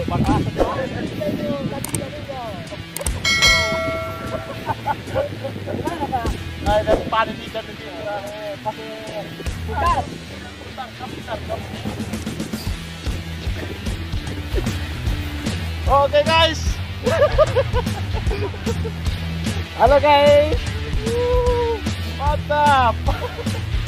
Ay, paano dito pakai putar. Oke guys. Halo guys. Mantap.